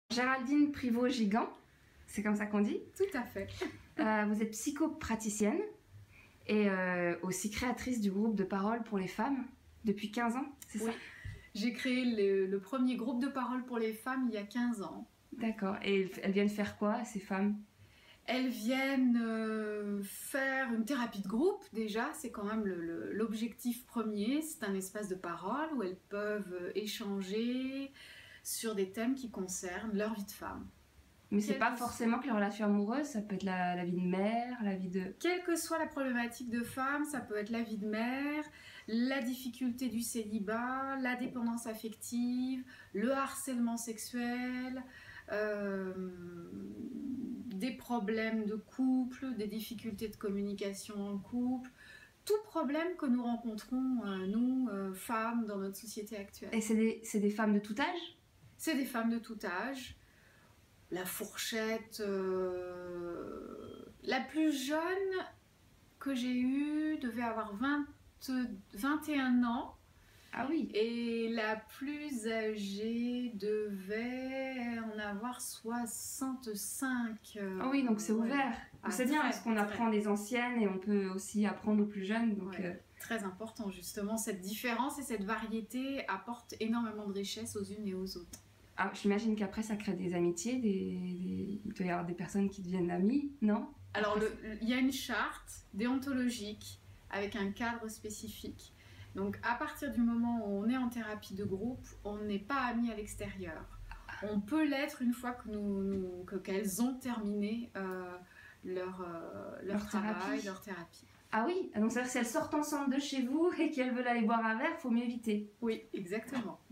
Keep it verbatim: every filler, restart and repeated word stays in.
Géraldine Privot-Gigant, c'est comme ça qu'on dit. Tout à fait. Euh, vous êtes psychopraticienne et euh, aussi créatrice du groupe de parole pour les femmes depuis quinze ans, c'est Oui. ça? J'ai créé le, le premier groupe de parole pour les femmes il y a quinze ans. D'accord. Et elles viennent faire quoi, ces femmes? Elles viennent euh, faire une thérapie de groupe, déjà, c'est quand même le, le, l'objectif premier. C'est un espace de parole où elles peuvent échanger sur des thèmes qui concernent leur vie de femme. Mais c'est pas forcément que les relations amoureuses, ça peut être la, la vie de mère, la vie de... Quelle que soit la problématique de femme, ça peut être la vie de mère, la difficulté du célibat, la dépendance affective, le harcèlement sexuel, euh, des problèmes de couple, des difficultés de communication en couple, tout problème que nous rencontrons, euh, nous, euh, femmes, dans notre société actuelle. Et c'est des, c'est des femmes de tout âge? C'est des femmes de tout âge. La fourchette, euh, la plus jeune que j'ai eue devait avoir vingt, vingt et un ans. Ah oui. Et la plus âgée devait en avoir soixante-cinq. Euh, ah oui, donc c'est ouvert. Ouais. Ah, c'est bien parce qu'on apprend des anciennes et on peut aussi apprendre aux plus jeunes. Donc ouais, euh... Très important justement, cette différence et cette variété apportent énormément de richesse aux unes et aux autres. Ah, j'imagine qu'après ça crée des amitiés, des, des... il doit y avoir des personnes qui deviennent amies, non? Alors il y a une charte déontologique avec un cadre spécifique. Donc à partir du moment où on est en thérapie de groupe, on n'est pas amis à l'extérieur. On peut l'être une fois que nous, nous que, qu'elles ont terminé euh, leur, euh, leur, leur travail, thérapie. leur thérapie. Ah oui, donc ça veut dire que si elles sortent ensemble de chez vous et qu'elles veulent aller boire un verre, il faut mieux éviter. Oui, exactement.